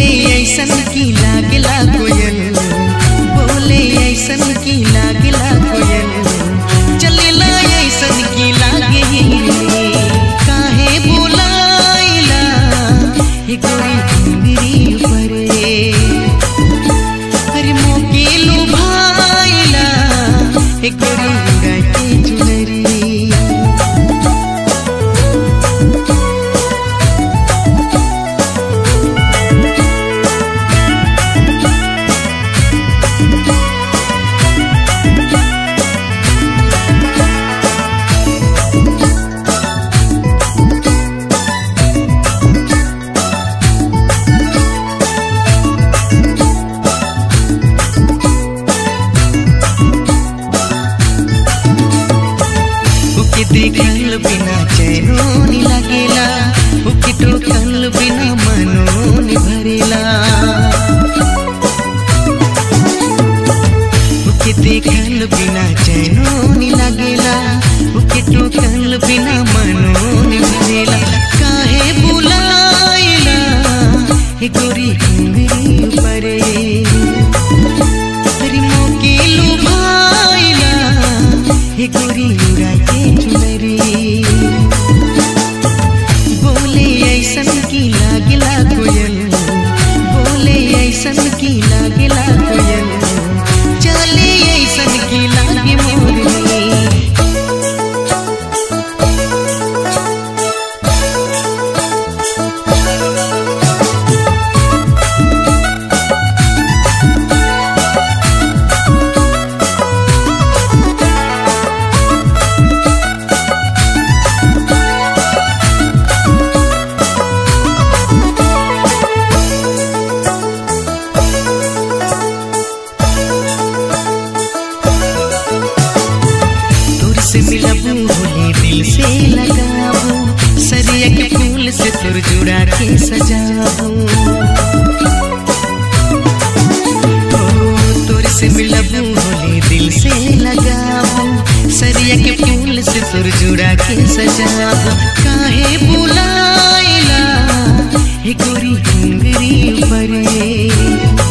ऐसन की लागला कोयल, बोले ऐसन की लागला कोयल, चलेला ऐसन की लागे काहे बुलाइला हे गोरी घुंगरी परे, अरे मोके लुभाइला हे गोरी उड़ा के चुनरी। देखल बिना चैनो नि लागेला, ओके टोकल बिना मनो नि भरेला, ओके देखल बिना चैनो नि लागेला, ओके टोकल बिना मनो नि भरेला, काहे बुलाइला हे गोरी घुंगरी परे, अरे मोके लुभाइला हे गोरी उड़ा के चुनरी। बोले ऐसन की लागला कोयल, बोले ऐसन की लागला कोयल, चले ऐसन की लागे मोरनी। से मिलबू होली दिल से लगाबू, सरिया के फूल से तोर जुड़ा के सजाबू, तोर से मिलबू होली दिल से लगाबू, सरिया के फूल से तोर जुड़ा के सजाबू, काहे बुलाइला हे गोरी घुंगरी परे।